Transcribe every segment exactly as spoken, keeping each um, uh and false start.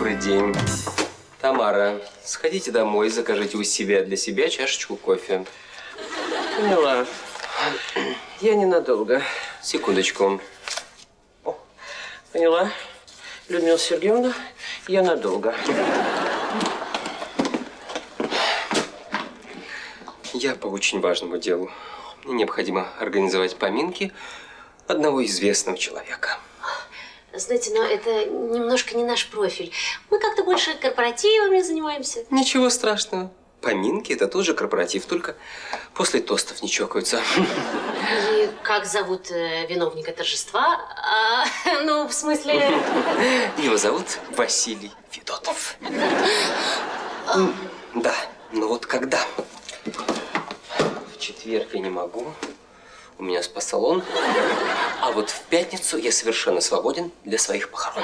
Добрый день. Тамара, сходите домой, закажите у себя для себя чашечку кофе. Поняла. Я ненадолго. Секундочку. О, поняла. Людмила Сергеевна, я надолго. Я по очень важному делу. Мне необходимо организовать поминки одного известного человека. Знаете, но это немножко не наш профиль. Мы как-то больше корпоративами занимаемся. Ничего страшного. Поминки – это тоже корпоратив, только после тостов не чокаются. И как зовут э, виновника торжества? А, ну, в смысле… Его зовут Василий Федотов. Да, но вот когда? В четверг я не могу. У меня спа-салон. А вот в пятницу я совершенно свободен для своих похорон.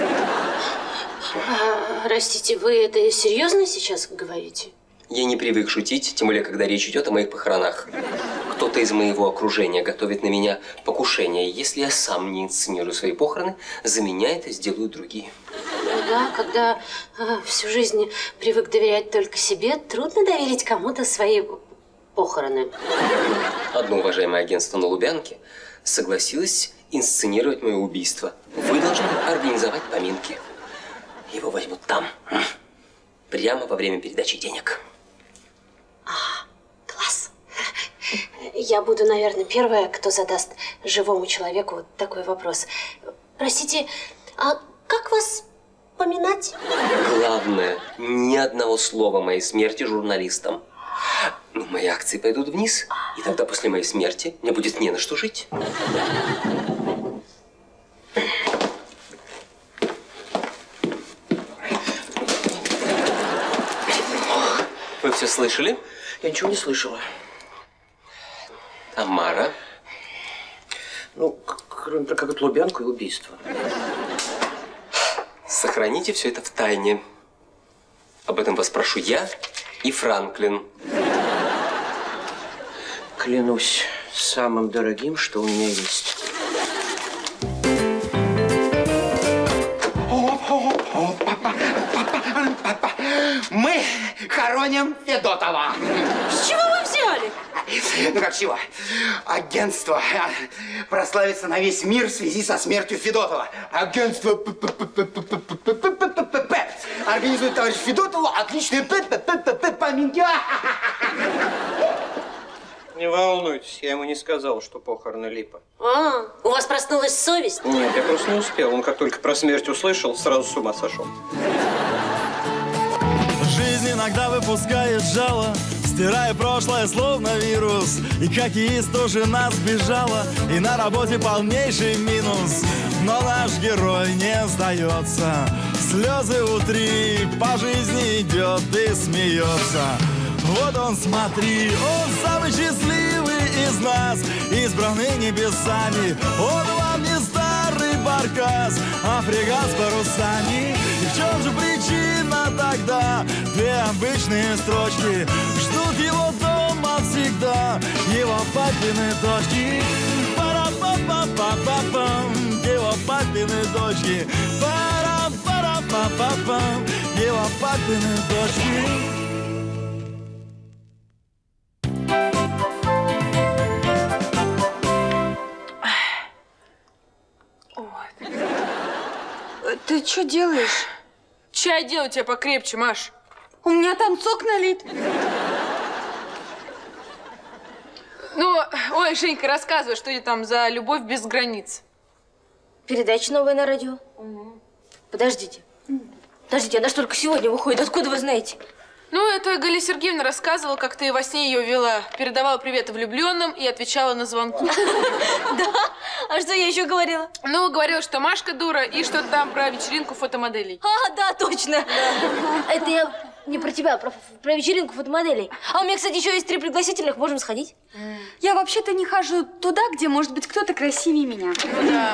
А, простите, вы это серьезно сейчас говорите? Я не привык шутить, тем более, когда речь идет о моих похоронах. Кто-то из моего окружения готовит на меня покушение. Если я сам не инсценирую свои похороны, за меня это сделают другие. Ну да, когда э, всю жизнь привык доверять только себе, трудно доверить кому-то свои похороны. Одно уважаемое агентство на Лубянке согласилось инсценировать мое убийство. Вы должны организовать поминки. Его возьмут там, прямо во время передачи денег. А, класс. Я буду, наверное, первая, кто задаст живому человеку вот такой вопрос. Простите, а как вас поминать? Главное, ни одного слова моей смерти журналистам. Ну, мои акции пойдут вниз, и тогда после моей смерти мне будет не на что жить. Вы все слышали? Я ничего не слышала. Тамара? Ну, кроме про какую-то Лубянку и убийство. Сохраните все это в тайне. Об этом вас прошу я и Франклин. Клянусь самым дорогим, что у меня есть. Мы хороним Федотова. С чего вы взяли? Ну как чего? Агентство прославится на весь мир в связи со смертью Федотова. Агентство организует товарищ Федотову отличные поминки. Не волнуйтесь, я ему не сказал, что похороны Липа. А, у вас проснулась совесть? Нет, я просто не успел. Он как только про смерть услышал, сразу с ума сошел. Жизнь иногда выпускает жало, стирая прошлое, словно вирус. И хоккеист тоже нас бежала, и на работе полнейший минус. Но наш герой не сдается, слезы утри, по жизни идет и смеется. Вот он, смотри, он самый счастливый из нас, избранный небесами. Он вам не старый баркас, а фрегат с парусами. И в чем же причина тогда? Две обычные строчки ждут его дома всегда, его папины дочки. Пара-па-па-па-па-пам, его папины дочки. Пара-пара-па-па-пам, его папины дочки. Ты что делаешь? Чай делаю тебе покрепче, Маш. У меня там сок налит. Ну, ой, Женька, рассказывай, что это там за любовь без границ. Передача новая на радио. Угу. Подождите. Подождите, она же только сегодня выходит. Откуда вы знаете? Ну, это Галина Сергеевна рассказывала, как ты во сне ее вела. Передавала приветы влюбленным и отвечала на звонки. Да? А что я еще говорила? Ну, говорила, что Машка дура и что там про вечеринку фотомоделей. А, да, точно. Это я не про тебя, про, про вечеринку фотомоделей. А у меня, кстати, еще есть три пригласительных. Можем сходить? Я вообще-то не хожу туда, где может быть кто-то красивее меня. Да.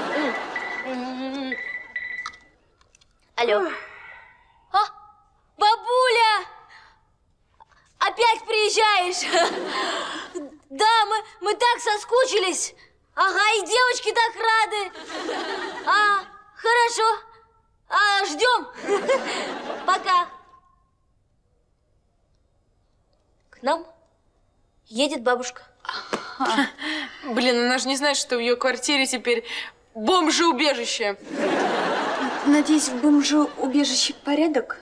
Алло. А, бабуля! Опять приезжаешь? Да, мы, мы так соскучились. Ага, и девочки так рады. А, хорошо. А вас ждем. Пока. К нам едет бабушка. Блин, она же не знает, что в ее квартире теперь бомжеубежище. Надеюсь, в бомжеубежище порядок?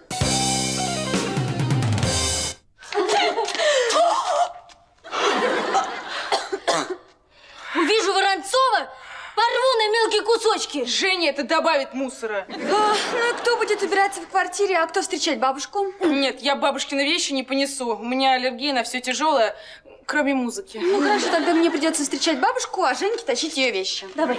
Увижу Воронцова, порву на мелкие кусочки. Женя, это добавит мусора. А, ну и кто будет убираться в квартире, а кто встречать бабушку? Нет, я бабушкины вещи не понесу. У меня аллергия на все тяжелое, кроме музыки. Ну хорошо, тогда мне придется встречать бабушку, а Женьке тащить ее вещи. Давай.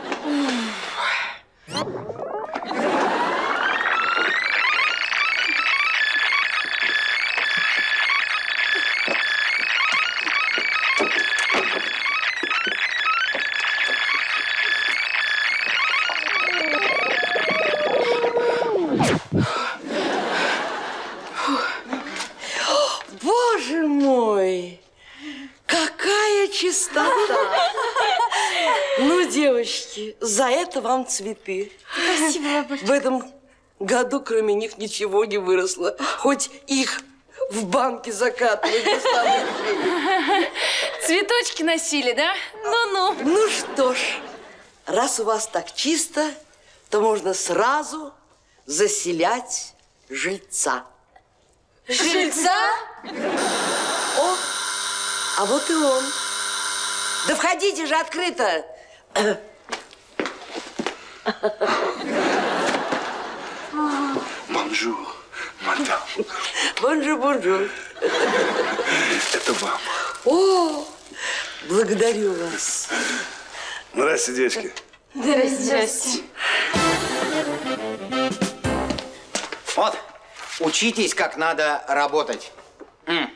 Боже мой, какая чистота! Ну, девочки, за это вам цветы. Спасибо, бабушка. В этом году кроме них ничего не выросло. Хоть их в банке закатывают. Цветочки носили, да? Ну-ну. Ну что ж, раз у вас так чисто, то можно сразу заселять жильца. Жильца? О, а вот и он. Да входите же, открыто. Бонжур, мадам. Бонжур, бонжур. Это вам. О, благодарю вас. Здрасте, девочки. Здрасте. Вот, учитесь, как надо работать. М.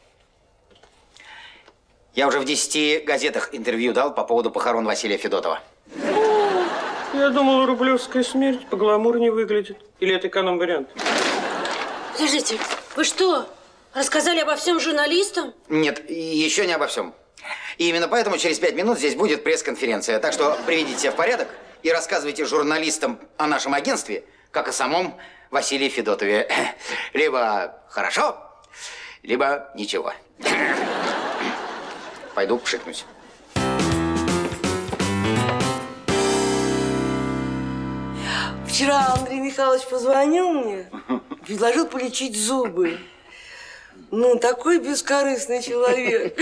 Я уже в десяти газетах интервью дал по поводу похорон Василия Федотова. Я думал, рублевская смерть погламурнее выглядит. Или это эконом-вариант? Подождите, вы что, рассказали обо всем журналистам? Нет, еще не обо всем. И именно поэтому через пять минут здесь будет пресс-конференция. Так что приведите себя в порядок и рассказывайте журналистам о нашем агентстве, как о самом Василии Федотове. Либо хорошо, либо ничего. Пойду пшикнусь. Вчера Андрей Михайлович позвонил мне, предложил полечить зубы. Ну, такой бескорыстный человек.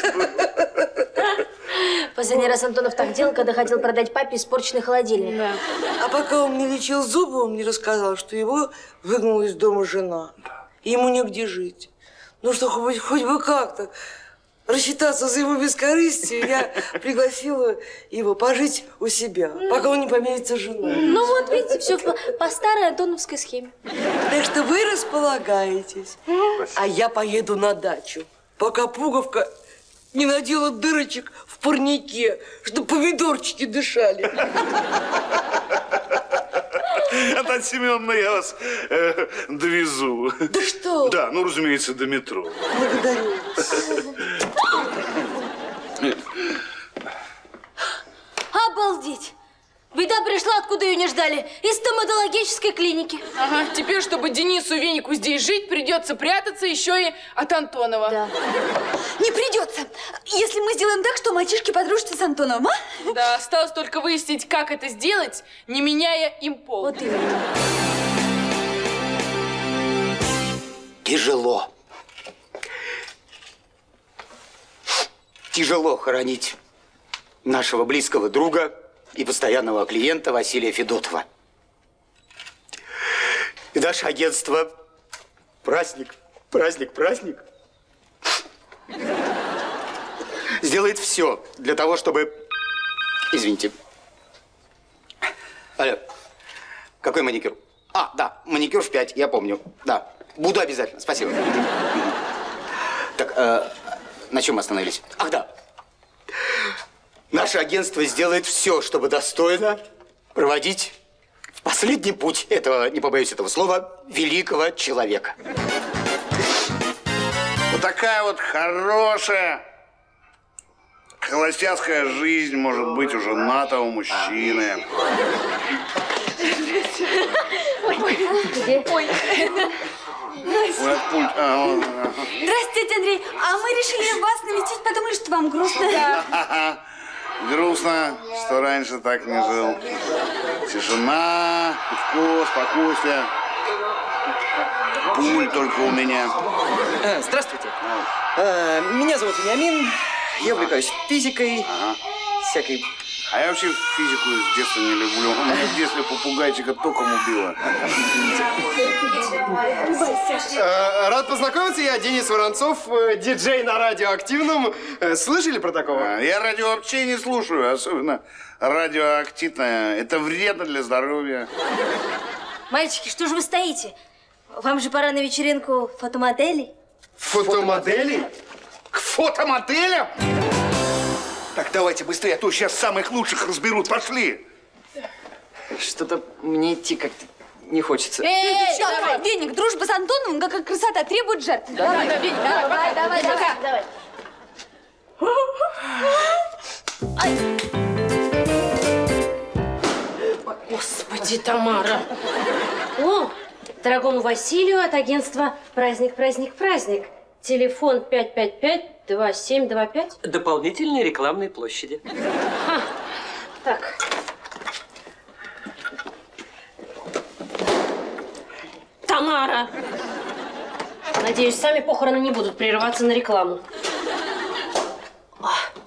Последний раз Антонов так делал, когда хотел продать папе испорченный холодильник. Да. А пока он мне лечил зубы, он мне рассказал, что его выгнала из дома жена. И ему негде жить. Ну что, хоть, хоть бы как-то рассчитаться за его бескорыстие, я пригласила его пожить у себя, пока он не помирится с женой. Ну вот, видите, все по, по старой антоновской схеме. Так что вы располагаетесь, а я поеду на дачу, пока Пуговка не надела дырочек в парнике, чтобы помидорчики дышали. Наталья Семеновна, я вас э, довезу. Да что? Да, ну, разумеется, до метро. Благодарю вас. Обалдеть! Беда пришла, откуда ее не ждали. Из стоматологической клиники. Ага, теперь, чтобы Денису Венику здесь жить, придется прятаться еще и от Антонова. Да. Не придется, если мы сделаем так, что мальчишки подружатся с Антоновым, а? Да, осталось только выяснить, как это сделать, не меняя им пол. Вот именно. Тяжело. Тяжело хоронить нашего близкого друга и постоянного клиента Василия Федотова. И наше агентство праздник, праздник, праздник сделает все для того, чтобы... Извините. Алло, какой маникюр? А, да, маникюр в пять, я помню. Да, буду обязательно, спасибо. Так, э, на чем мы остановились? Ах, да. Наше агентство сделает все, чтобы достойно проводить в последний путь этого, не побоюсь этого слова, великого человека. Вот такая вот хорошая холостяцкая жизнь может быть у женатого мужчины. Здравствуйте. Ой. Вот пульт. А, вот. Здравствуйте, Андрей. А мы решили вас навестить, подумали, что вам грустно. Грустно, что раньше так не жил. Тишина, пивко, спокойствие. Пульт только у меня. А, здравствуйте. А, меня зовут Вениамин. Я увлекаюсь физикой, ага. всякой... А я вообще физику с детства не люблю. У меня в детстве попугайчика током убило. Рад познакомиться, я Денис Воронцов, диджей на радиоактивном. Слышали про такого? Я радио вообще не слушаю, особенно радиоактивное. Это вредно для здоровья. Мальчики, что же вы стоите? Вам же пора на вечеринку фотомоделей. Фотомоделей? К фотомоделям? Так, давайте быстрее, а то сейчас самых лучших разберут. Пошли. Что-то мне идти как-то не хочется. Эй, давай, Веник, дружба с Антоновым, как красота, требует жертв. Давай, давай, Веник, давай, давай, давай, давай. Ай. Господи, Тамара. О, дорогому Василию от агентства «Праздник, праздник, праздник». Телефон пять пять пять два семь два пять. Дополнительные рекламные площади. Ха. Так. Тамара! Надеюсь, сами похороны не будут прерываться на рекламу. О.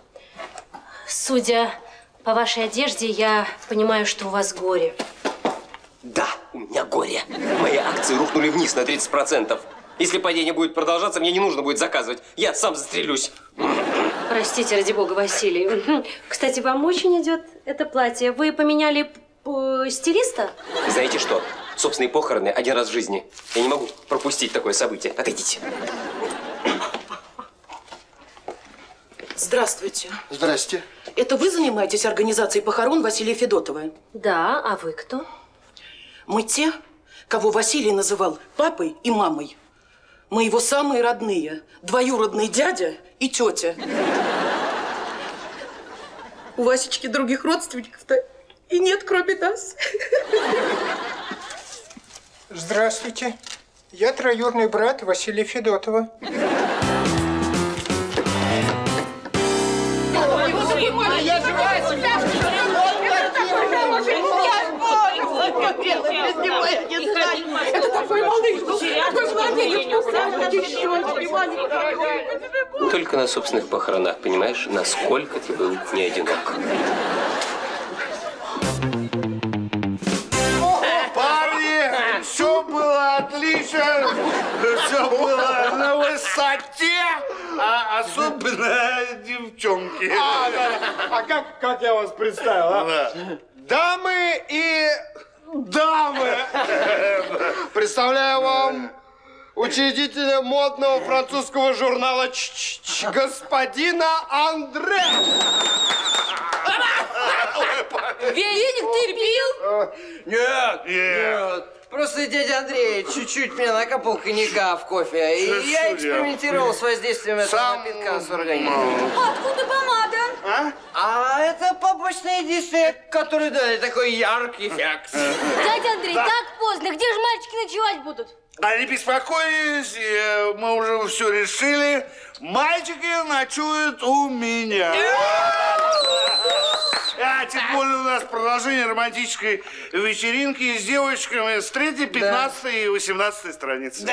Судя по вашей одежде, я понимаю, что у вас горе. Да, у меня горе. Мои акции рухнули вниз на тридцать процентов. Если падение будет продолжаться, мне не нужно будет заказывать. Я сам застрелюсь. Простите, ради бога, Василий. Кстати, вам очень идет это платье. Вы поменяли стилиста? Знаете что? Собственные похороны один раз в жизни. Я не могу пропустить такое событие. Отойдите. Здравствуйте. Здрасте. Это вы занимаетесь организацией похорон Василия Федотова? Да, а вы кто? Мы те, кого Василий называл папой и мамой. Мы его самые родные. Двоюродный дядя и тетя. У Васечки других родственников-то и нет, кроме нас. Здравствуйте. Я троюродный брат Василия Федотова. Это такой малыш был, такой младенец. Только на собственных похоронах понимаешь, насколько ты был не одинок. Парни, все было отлично, все было на высоте, а особенно девчонки. А, да. А как, как я вас представил, а? Да. Дамы и дамы! Представляю вам учредителя модного французского журнала «Ч-ч-ч», господина Андре. Веник, ты пил? Нет, нет. Просто дядя Андрей чуть-чуть мне накапал коньяка в кофе. И я экспериментировал с воздействием этого напитка с организмом. Откуда помада? А? А это побочное действие, которое дали такой яркий эффект. Дядя Андрей, Да. так поздно. Где же мальчики ночевать будут? А не беспокойтесь, э, мы уже все решили. Мальчики ночуют у меня. А тем более у нас продолжение романтической вечеринки с девочками с третьей, пятнадцатой и восемнадцатой страницы.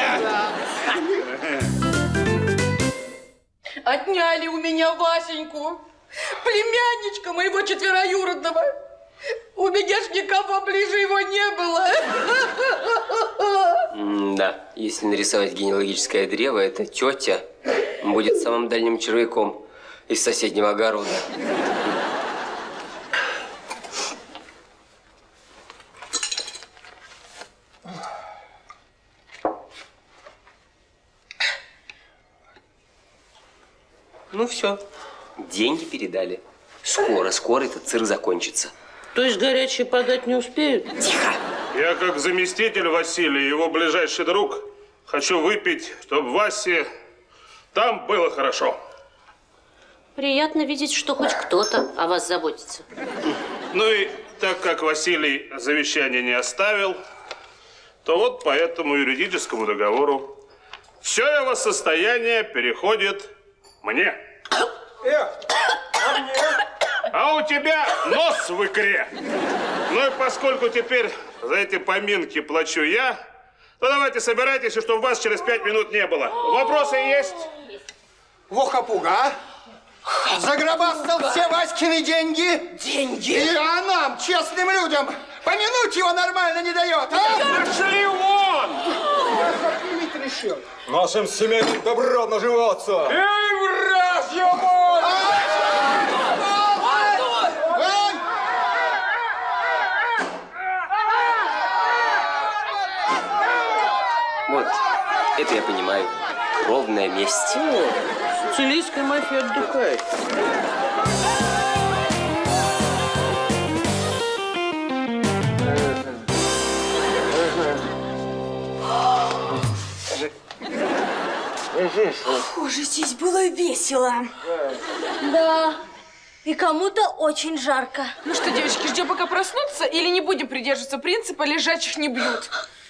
Отняли у меня Васеньку, племянничка моего четвероюродного. У меня ж никого ближе его не было. Да, если нарисовать генеалогическое древо, эта тетя будет самым дальним червяком из соседнего огорода. Ну все, деньги передали. Скоро, скоро этот цирк закончится. То есть горячие подать не успеют? Тихо! Я, как заместитель Василия, его ближайший друг, хочу выпить, чтобы Васе там было хорошо. Приятно видеть, что хоть кто-то о вас заботится. Ну и так как Василий завещание не оставил, то вот по этому юридическому договору все его состояние переходит мне. А у тебя нос в икре. Ну и поскольку теперь за эти поминки плачу я, то давайте собирайтесь, и чтобы вас через пять минут не было. Вопросы есть? Вохапуга, а? Загробастал все Васькины деньги. Деньги? И а нам, честным людям, помянуть его нормально не дает, а? Пошли вон! Решил. Нашим семейным добро наживаться. Эй, враж ему! Вот, это я понимаю. Кровная месть. О, сицилийская мафия отдыхает. Боже, здесь было весело. Да. И кому-то очень жарко. Ну что, девочки, ждем пока проснутся или не будем придерживаться принципа «лежачих не бьют»?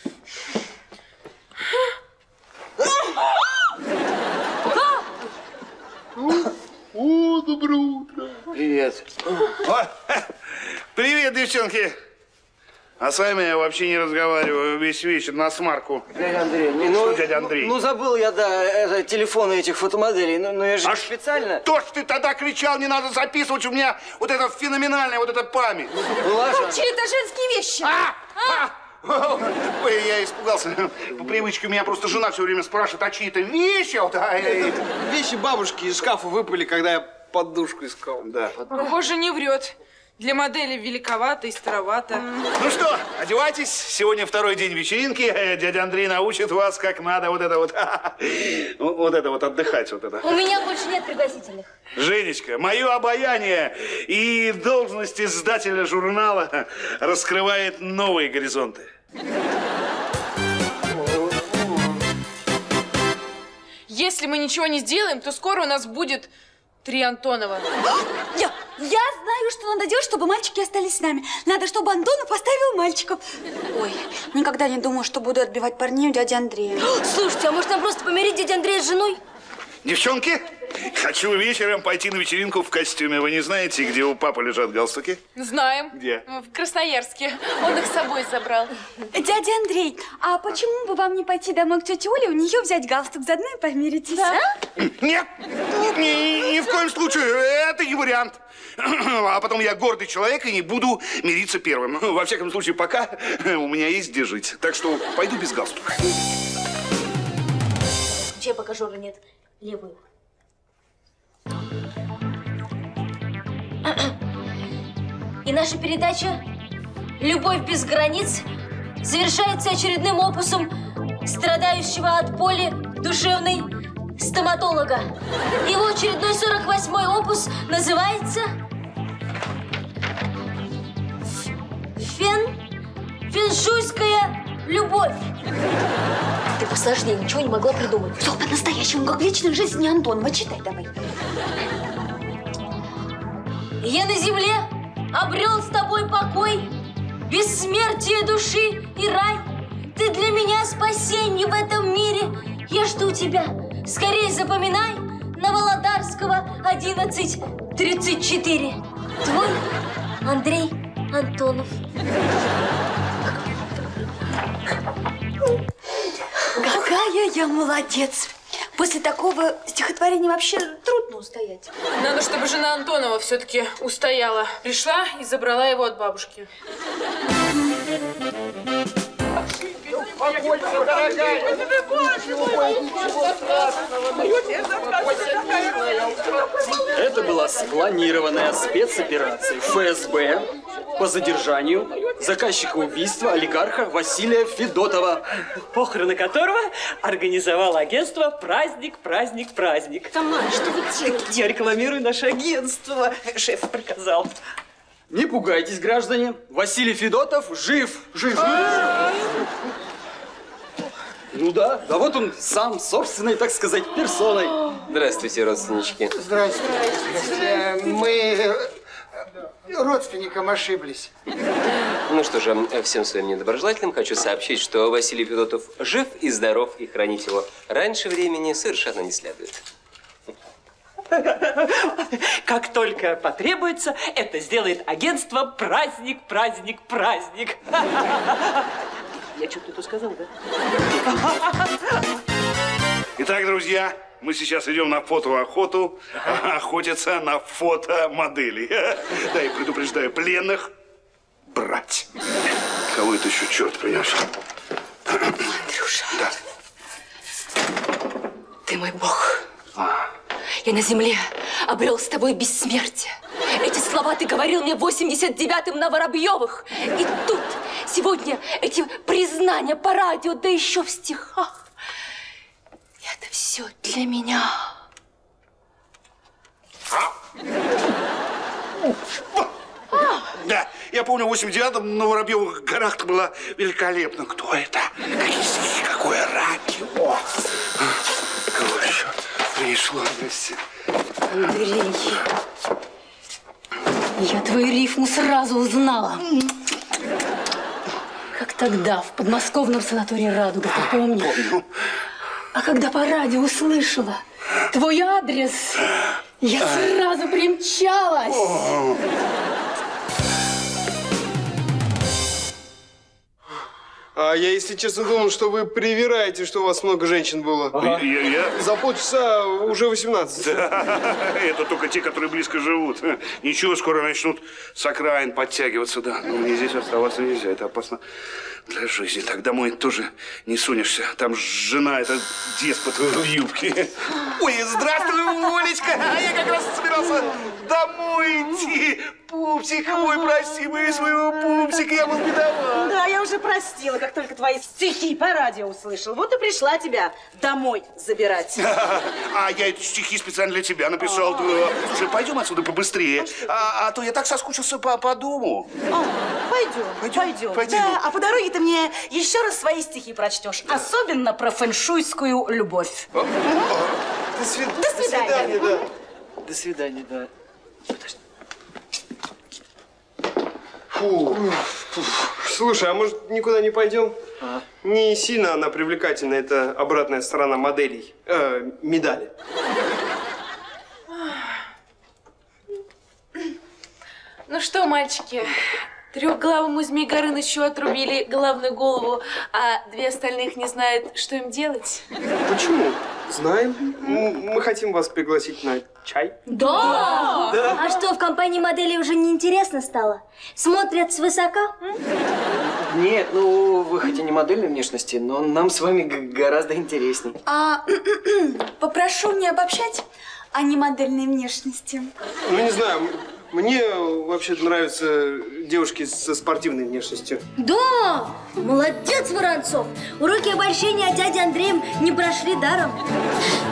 О, доброе утро. Привет. О, привет, девчонки. А с вами я вообще не разговариваю весь вечер на смарку. Дядя Андрей, ну, Что, дядя Андрей? Ну, забыл я, да, это, телефоны этих фотомоделей. Ну, ну я же а специально. То, что ты тогда кричал, не надо записывать, у меня вот эта феноменальная вот эта память. Ну, ладно. Вообще, это женские вещи. А! А! Ой, я испугался. По привычке меня просто жена все время спрашивает, а чьи это вещи? Вот, а, это вещи бабушки из шкафа выпали, когда я подушку искал. Да. Похоже, не врет. Для модели великовато и старовато. Ну что, одевайтесь. Сегодня второй день вечеринки. Дядя Андрей научит вас, как надо вот это вот, вот это вот отдыхать. Вот это. У меня больше нет пригласительных. Женечка, мое обаяние и должность издателя журнала раскрывает новые горизонты. Если мы ничего не сделаем, то скоро у нас будет три Антонова. Я, я знаю, что надо делать, чтобы мальчики остались с нами. Надо, чтобы Антонов поставил мальчиков. Ой, никогда не думала, что буду отбивать парней у дяди Андрея. Слушайте, а может нам просто помирить дядю Андрея с женой? Девчонки, хочу вечером пойти на вечеринку в костюме. Вы не знаете, где у папы лежат галстуки? Знаем. Где? В Красноярске. Он их с собой забрал. Дядя Андрей, а почему бы вам не пойти домой к тете Оле, у нее взять галстук, заодно и помиритесь, да? а? Нет, ни, ни в коем случае. Это не вариант. А потом я гордый человек и не буду мириться первым. Во всяком случае, пока у меня есть где жить. Так что пойду без галстука. Чья пока Жора нет? Левую. И наша передача «Любовь без границ» завершается очередным опусом страдающего от боли душевной стоматолога. Его очередной сорок восьмой опус называется «Фен... Феншуйская любовь». Ты посложнее ничего не могла придумать. Все по-настоящему, как в личной жизни Антонова. Читай давай. Я на земле обрел с тобой покой, бессмертие души и рай. Ты для меня спасенье в этом мире. Я жду тебя. Скорей запоминай. На Володарского одиннадцать тридцать четыре. Твой Андрей Антонов. Какая я молодец! После такого стихотворения вообще трудно устоять. Надо, чтобы жена Антонова все-таки устояла. Пришла и забрала его от бабушки. Это была спланированная спецоперация эф эс бэ по задержанию заказчика убийства олигарха Василия Федотова, похороны которого организовало агентство «Праздник, праздник, праздник». Тамара, что вы делаете? Я рекламирую наше агентство. Шеф приказал. Не пугайтесь, граждане. Василий Федотов жив. Жив. Ну да, да вот он сам, собственной, так сказать, персоной. Здравствуйте, родственнички. Здравствуйте. Мы... родственникам ошиблись. Ну что же, всем своим недоброжелателям хочу сообщить, что Василий Федотов жив и здоров, и хранить его раньше времени совершенно не следует. Как только потребуется, это сделает агентство «Праздник, праздник, праздник». Я что-то тут сказал, да? Итак, друзья, мы сейчас идем на фотоохоту, охотиться на фотомодели. Да, и предупреждаю пленных брать. Кого это еще черт принес? Андрюша, да. Ты мой бог. А. Я на земле обрел с тобой бессмертие. Эти слова ты говорил мне в восемьдесят девятом на Воробьевых. И тут сегодня эти признания по радио, да еще в стихах. Это все для меня. Да, я помню, в восемьдесят девятом на Воробьевых горах-то было великолепно. Кто это? Какие стихи, какое радио? Кого еще пришло? Здрасте. Андрей, я твою рифму сразу узнала. Как тогда, в подмосковном санатории «Радуга», ты помнишь? Помню. А когда по радио услышала твой адрес, я сразу примчалась. О. А я, если честно, думал, что вы привираете, что у вас много женщин было. Ага. Я, я... За полчаса уже восемнадцать. Да, это только те, которые близко живут. Ничего, скоро начнут с окраин подтягиваться, да. Но мне здесь оставаться нельзя, это опасно для жизни. Так домой тоже не сунешься. Там жена, это деспот в юбке. Ой, здравствуй, Олечка! А я как раз собирался домой идти. Пупсик мой, прости мы своего пупсика, я был бедоват. Да, я уже простила, как только твои стихи по радио услышал. Вот и пришла тебя домой забирать. А я эти стихи специально для тебя написал. Слушай, пойдем отсюда побыстрее, а, а то я так соскучился по, по дому. Пойдем, пойдем, пойдем. Да, а по дороге ты мне еще раз свои стихи прочтешь. Особенно про фэншуйскую любовь. До, свид... До свидания. До свидания, да. До свидания, да. Подожди. Фу. Фу. Слушай, а может никуда не пойдем? А? Не сильно она привлекательна, это обратная сторона моделей, э, медали. Ну что, мальчики, трехглавому Змей Горынычу отрубили головную голову, а две остальных не знают, что им делать? Почему? Знаем. Мы хотим вас пригласить на чай. Да! Да. А что, в компании моделей уже не интересно стало? Смотрят свысока? Нет, ну вы хоть и не модельной внешности, но нам с вами гораздо интересней. А попрошу не обобщать о немодельной внешности. Ну, не знаю, мне вообще нравятся девушки со спортивной внешностью. Да! Молодец, Воронцов! Уроки обольщения от дяди Андреем не прошли даром.